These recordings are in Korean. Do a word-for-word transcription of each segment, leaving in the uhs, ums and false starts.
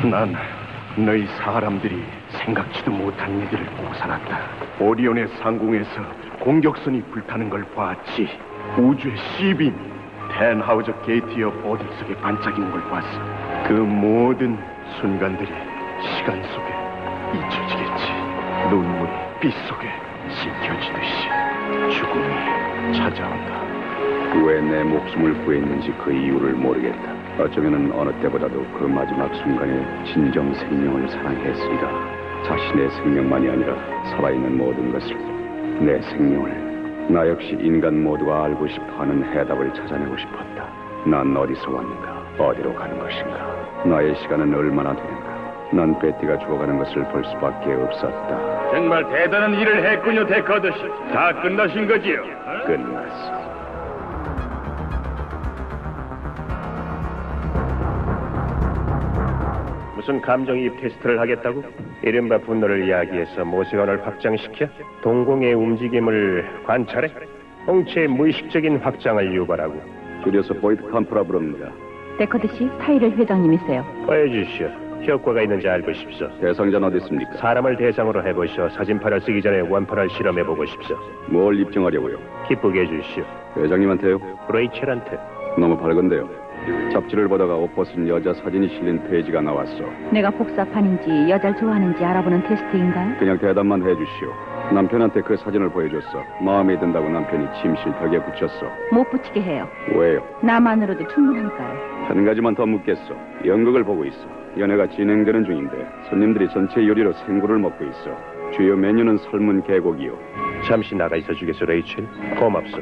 난 너희 사람들이 생각지도 못한 일들을 보고 살았다. 오리온의 상공에서 공격선이 불타는 걸 봤지. 우주의 시빔이 텐하우저 게이트 옆 어둠 속에 반짝이는 걸 봤어. 그 모든 순간들이 시간 속에 잊혀지겠지. 눈물이 빛 속에 씻겨지듯이 죽음이 찾아온다. 왜 내 목숨을 구했는지 그 이유를 모르겠다. 어쩌면 어느 때보다도 그 마지막 순간에 진정 생명을 사랑했으리라. 자신의 생명만이 아니라 살아있는 모든 것을, 내 생명을. 나 역시 인간 모두가 알고 싶어하는 해답을 찾아내고 싶었다. 난 어디서 왔는가? 어디로 가는 것인가? 나의 시간은 얼마나 되는가? 난 베티가 죽어가는 것을 볼 수밖에 없었다. 정말 대단한 일을 했군요, 데커드 씨. 다 끝나신 거지요? 끝났어. 무슨 감정이입 테스트를 하겠다고? 이른바 분노를 이야기해서 모세관을 확장시켜 동공의 움직임을 관찰해 홍채의 무의식적인 확장을 유발하고. 줄여서 보이드 캄프라 부릅니다. 데커드 씨, 타이럴 회장님이세요. 보여주시오. 효과가 있는지 알고 싶소. 대상자는 어디 있습니까? 사람을 대상으로 해보시오. 사진판을 쓰기 전에 원판을 실험해보고 싶소. 뭘 입증하려고요? 기쁘게 해주시오. 회장님한테요? 브레이첼한테. 너무 밝은데요. 잡지를 보다가 옷 벗은 여자 사진이 실린 페이지가 나왔어. 내가 복사판인지 여자를 좋아하는지 알아보는 테스트인가요? 그냥 대답만 해주시오. 남편한테 그 사진을 보여줬어. 마음에 든다고 남편이 침실 벽에 붙였어. 못 붙이게 해요. 왜요? 나만으로도 충분하니까요. 한 가지만 더 묻겠어. 연극을 보고 있어. 연애가 진행되는 중인데 손님들이 전체 요리로 생굴을 먹고 있어. 주요 메뉴는 삶은 개고기요. 잠시 나가 있어 주겠소, 레이첼? 고맙소.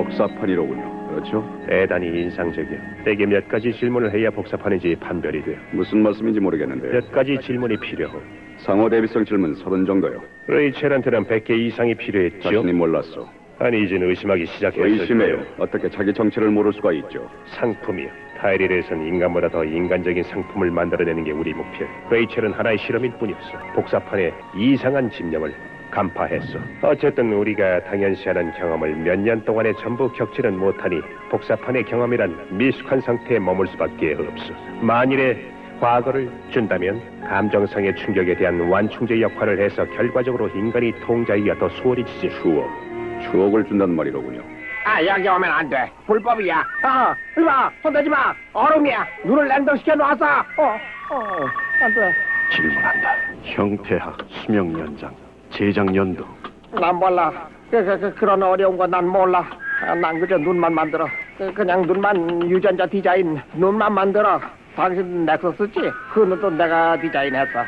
복사판이로군요. 그렇죠? 대단히 인상적이야. 내게 몇 가지 질문을 해야 복사판인지 판별이 돼요. 무슨 말씀인지 모르겠는데. 몇 가지 질문이 필요하고. 상호 대비성 질문 서른 정도요. 레이첼한테는 백 개 이상이 필요했죠. 자신이 몰랐어. 아니, 이젠 의심하기 시작했어요. 의심해요. 어떻게 자기 정체를 모를 수가 있죠. 상품이요. 타이릴에선 인간보다 더 인간적인 상품을 만들어내는 게 우리 목표. 레이첼은 하나의 실험일 뿐이었어. 복사판의 이상한 집념을 간파했어. 어쨌든 우리가 당연시하는 경험을 몇 년 동안에 전부 겪지는 못하니 복사판의 경험이란 미숙한 상태에 머물 수밖에 없어. 만일에 과거를 준다면 감정상의 충격에 대한 완충제 역할을 해서 결과적으로 인간이 통자이가 더 수월해지지. 추억. 추억을 준단 말이로군요. 아, 여기 오면 안 돼. 불법이야. 어, 이리 와. 손대지 마. 얼음이야. 눈을 냉동시켜 놔서. 어, 어, 안 돼. 질문한다. 형태학, 수명 연장, 제작 연도. 난 몰라. 그, 그, 그, 그런 어려운 거 난 몰라. 아, 난 그저 눈만 만들어. 그, 그냥 눈만 유전자 디자인 눈만 만들어. 당신 넥서스지? 그 눈도 내가 디자인했어.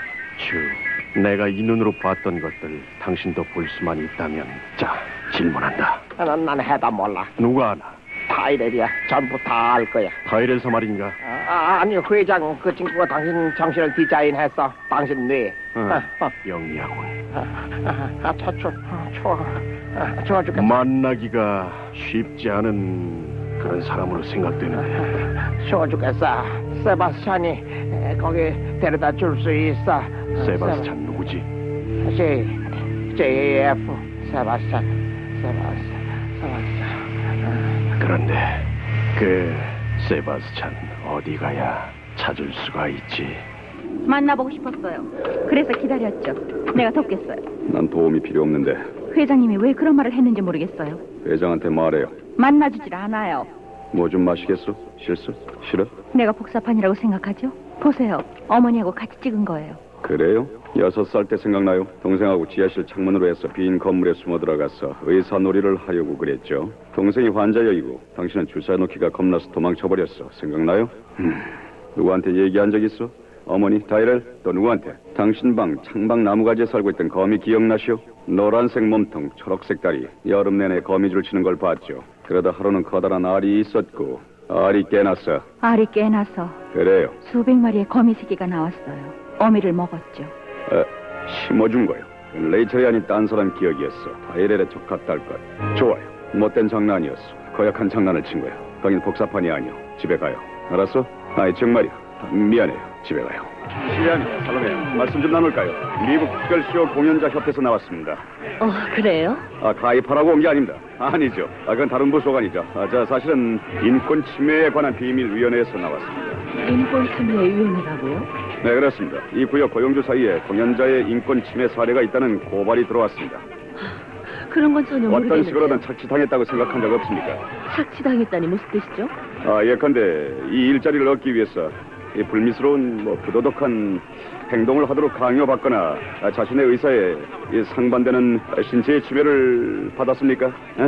주, 내가 이 눈으로 봤던 것들 당신도 볼 수만 있다면. 자, 질문한다. 아, 난, 난 해다 몰라. 누가 아나? 타이렐이야. 전부 다 알 거야. 타이레서 말인가? 아, 아, 아니 회장 그 친구가 당신 정신을 디자인했어. 당신 뇌. 어, 아, 어. 영리하군. 아, 아, 아, 차, 차, 아, 좋아. 아, 좋아 죽겠어. 만나기가 쉽지 않은 그런 사람으로 생각되는데. 좋아 죽겠어. 세바스찬이 에, 거기 데려다 줄 수 있어. 세바스찬 누구지? J, 제이에프, 세바스찬, 세바스찬, 세바스찬. 그런데 그 세바스찬 어디 가야 찾을 수가 있지? 만나보고 싶었어요. 그래서 기다렸죠. 내가 돕겠어요. 난 도움이 필요 없는데. 회장님이 왜 그런 말을 했는지 모르겠어요. 회장한테 말해요. 만나주질 않아요. 뭐 좀 마시겠어? 실수? 싫어? 내가 복사판이라고 생각하죠? 보세요. 어머니하고 같이 찍은 거예요. 그래요? 여섯 살 때 생각나요? 동생하고 지하실 창문으로 해서 빈 건물에 숨어 들어가서 의사놀이를 하려고 그랬죠. 동생이 환자여이고 당신은 주사 놓기가 겁나서 도망쳐버렸어. 생각나요? 음, 누구한테 얘기한 적 있어? 어머니, 타이렐, 또 누구한테? 당신 방 창밖 나무가지에 살고 있던 거미 기억나시오? 노란색 몸통, 초록색 다리, 여름 내내 거미줄 치는 걸 봤죠. 그러다 하루는 커다란 알이 있었고 알이 깨났어. 알이 깨나서 그래요. 수백 마리의 거미 새끼가 나왔어요. 어미를 먹었죠. 에, 심어준 거요. 레이첼이 아닌 딴 사람 기억이었어. 타이렐의 조카딸 것. 좋아요. 못된 장난이었어. 거역한 장난을 친 거야. 거긴 복사판이 아니오. 집에 가요. 알았어? 아이 정말이야. 미안해요. 집에 가요. 시안이, 살로메, 말씀 좀 나눌까요? 미국 특별시오 공연자 협회에서 나왔습니다. 어, 그래요? 아, 가입하라고 온 게 아닙니다. 아니죠. 아, 그건 다른 부소관이죠. 아, 저 사실은 인권 침해에 관한 비밀위원회에서 나왔습니다. 인권 침해 위원회라고요? 네, 그렇습니다. 이 구역 고용주 사이에 동연자의 인권 침해 사례가 있다는 고발이 들어왔습니다. 그런 건 전혀 어떤 모르겠는데. 식으로든 착취당했다고 생각한 적 없습니까? 착취당했다니 무슨 뜻이죠? 아, 예컨대 이 일자리를 얻기 위해서 이 불미스러운 뭐 부도덕한 행동을 하도록 강요받거나 아, 자신의 의사에 이 상반되는 신체의 침해를 받았습니까? 에?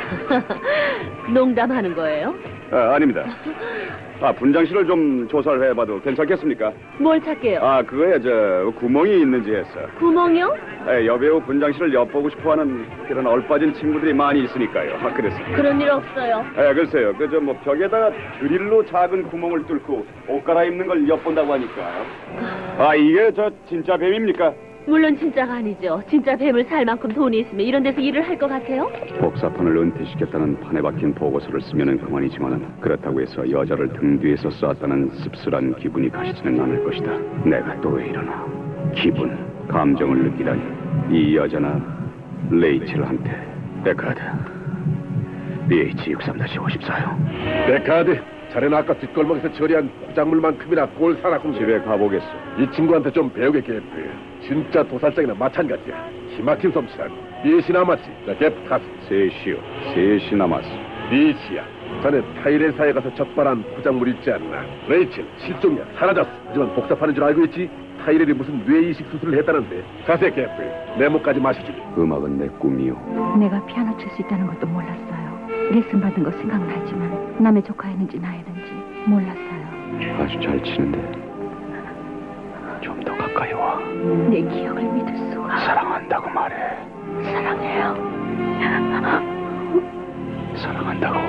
농담하는 거예요? 아, 아닙니다. 아, 분장실을 좀 조사를 해봐도 괜찮겠습니까? 뭘 찾게요? 아, 그거에 저 구멍이 있는지 해서. 구멍이요? 예, 여배우 분장실을 엿보고 싶어하는 그런 얼빠진 친구들이 많이 있으니까요. 아, 그래서. 그런 일 없어요. 예, 글쎄요. 그 저 뭐 벽에다가 드릴로 작은 구멍을 뚫고 옷 갈아입는 걸 엿본다고 하니까요. 아, 이게 저 진짜 뱀입니까? 물론 진짜가 아니죠. 진짜 뱀을 살 만큼 돈이 있으면 이런 데서 일을 할 것 같아요? 복사판을 은퇴시켰다는 판에 박힌 보고서를 쓰면은 그만이지만 그렇다고 해서 여자를 등 뒤에서 쐈다는 씁쓸한 기분이 가시지는 않을 것이다. 내가 또 왜 이러나. 기분, 감정을 느끼다니. 이 여자나 레이첼한테. 데카드 비에이치 육십삼 오십사요. 데카드, 자네는 아까 뒷골목에서 처리한 포작물만큼이나 꼴 사납군. 집에 가보겠어. 이 친구한테 좀 배우게, 개프. 진짜 도살장이나 마찬가지야. 기막힌 솜씨라고. 넷이 남았지. 자, 개프 타스. 셋이요. 셋이 남았어. 넷이야. 자네 타이레사에 가서 적발한 포작물 있지 않나. 레이첼, 실종이야. 사라졌어. 하지만 복사파는 줄 알고 있지. 타이렐이 무슨 뇌이식 수술을 했다는데. 자세, 개프. 내 목까지 마시지. 음악은 내 꿈이요. 내가 피아노 칠 수 있다는 것도 몰랐어요. 레슨 받은 거 생각나지만 남의 조카였는지 나였는지 몰랐어요. 아주 잘 치는데 좀 더 가까이 와. 내 기억을 믿을 수가. 사랑한다고 말해. 사랑해요. 사랑한다고.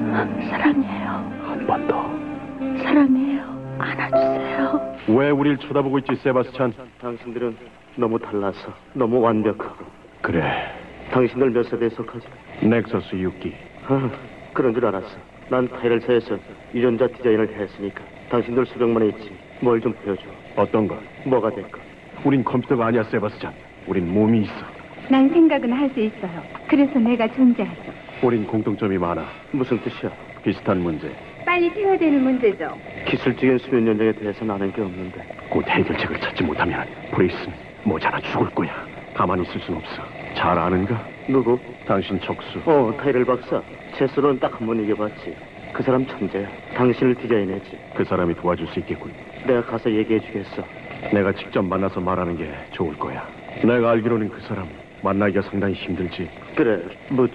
사랑해요. 한 번 더. 사랑해요. 안아주세요. 왜 우릴 쳐다보고 있지, 세바스찬? 당신들은 너무 달라서 너무 완벽하고. 그래, 당신들 몇 세대에 속하지? 넥서스 육 기. 아, 그런 줄 알았어. 난 타이렐사에서 유전자 디자인을 했으니까 당신들 수령만 했지. 뭘 좀 보여줘. 어떤 거? 뭐가 될까? 우린 컴퓨터가 아니야, 세바스찬. 우린 몸이 있어. 난 생각은 할 수 있어요. 그래서 내가 존재하죠. 우린 공통점이 많아. 무슨 뜻이야? 비슷한 문제. 빨리 퇴화되는 문제죠. 기술적인 수면 연장에 대해서는 아는 게 없는데. 곧 해결책을 찾지 못하면 브레이스는 모자라 죽을 거야. 가만히 있을 순 없어. 잘 아는가? 누구? 당신 척수. 어, 타이렐 박사. 체스로는 딱 한 번 이겨봤지. 그 사람 천재야. 당신을 디자인했지. 그 사람이 도와줄 수 있겠군. 내가 가서 얘기해주겠어. 내가 직접 만나서 말하는 게 좋을 거야. 내가 알기로는 그 사람 만나기가 상당히 힘들지. 그래, 묻혀.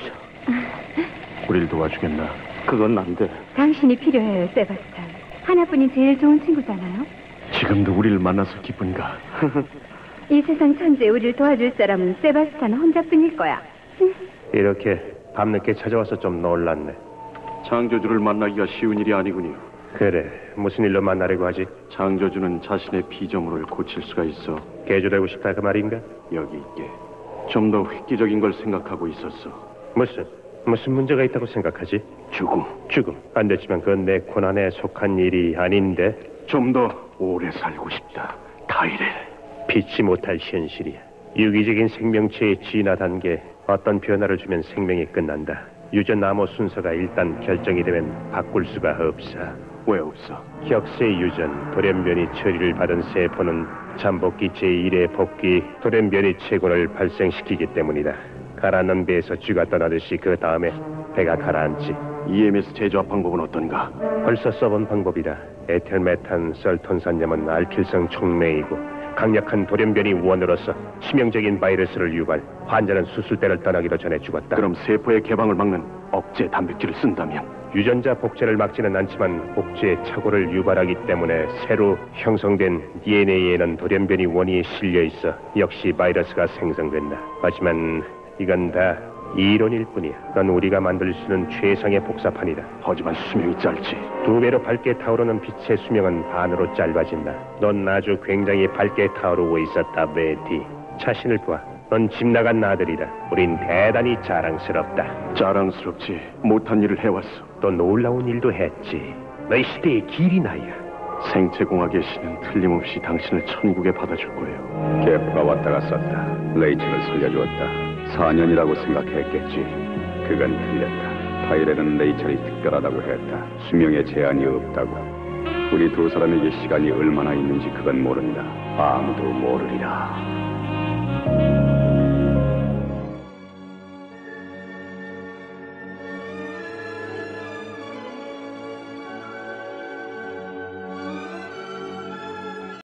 우릴 도와주겠나? 그건 안 돼. 당신이 필요해요, 세바스찬. 하나뿐인 제일 좋은 친구잖아요. 지금도 우리를 만나서 기쁜가? 이 세상 천지에 우리를 도와줄 사람은 세바스찬 혼자뿐일 거야. 이렇게 밤늦게 찾아와서 좀 놀랐네. 창조주를 만나기가 쉬운 일이 아니군요. 그래, 무슨 일로 만나려고 하지? 창조주는 자신의 피조물을 고칠 수가 있어. 개조되고 싶다 그 말인가? 여기 있게. 좀 더 획기적인 걸 생각하고 있었어. 무슨 무슨 문제가 있다고 생각하지? 죽음. 죽음. 안 됐지만 그건 내 고난에 속한 일이 아닌데. 좀 더 오래 살고 싶다. 타이렐. 피치 못할 현실이야. 유기적인 생명체의 진화 단계, 어떤 변화를 주면 생명이 끝난다. 유전 암호 순서가 일단 결정이 되면 바꿀 수가 없어. 왜 없어? 격세 유전, 돌연변이 처리를 받은 세포는 잠복기 제일의 복귀, 돌연변이 채굴을 발생시키기 때문이다. 가라앉는 배에서 쥐가 떠나듯이 그 다음에 배가 가라앉지. 이엠에스 제조합 방법은 어떤가? 벌써 써본 방법이다. 에틸메탄 썰톤산염은 알킬성 촉매이고 강력한 돌연변이 원으로서 치명적인 바이러스를 유발. 환자는 수술대를 떠나기도 전에 죽었다. 그럼 세포의 개방을 막는 억제 단백질을 쓴다면? 유전자 복제를 막지는 않지만 복제 착오를 유발하기 때문에 새로 형성된 디엔에이에는 돌연변이 원이 실려 있어 역시 바이러스가 생성된다. 하지만 이건 다 이론일 뿐이야. 넌 우리가 만들 수 있는 최상의 복사판이다. 하지만 수명이 짧지. 두 배로 밝게 타오르는 빛의 수명은 반으로 짧아진다. 넌 아주 굉장히 밝게 타오르고 있었다, 베티. 자신을 봐. 넌 집 나간 아들이다. 우린 대단히 자랑스럽다. 자랑스럽지. 못한 일을 해왔어. 또 놀라운 일도 했지. 너희 시대의 길이 나야. 생체공학의 신은 틀림없이 당신을 천국에 받아줄 거예요. 개프가 왔다 갔었다. 레이첼을 살려주었다. 사 년이라고 생각했겠지. 그건 틀렸다. 타이렐은 레이첼이 특별하다고 했다. 수명에 제한이 없다고. 우리 두 사람에게 시간이 얼마나 있는지 그건 모른다. 아무도 모르리라.